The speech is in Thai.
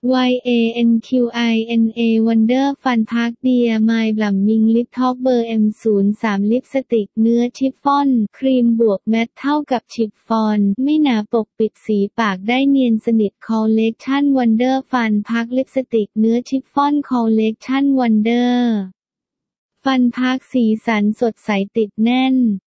YANQINA Wonder Fun Park Dear My Blooming Lip Top Ber M03 ลิปสติกเนื้อชิฟฟ่อนครีมบวกแมตต์เท่ากับชิฟฟ่อนไม่หนาปกปิดสีปากได้เนียนสนิทคอลเลกชัน Wonder Fun Park ลิปสติกเนื้อชิฟฟ่อนคอลเลกชัน Wonder Fun Park สีสันสดใสติดแน่น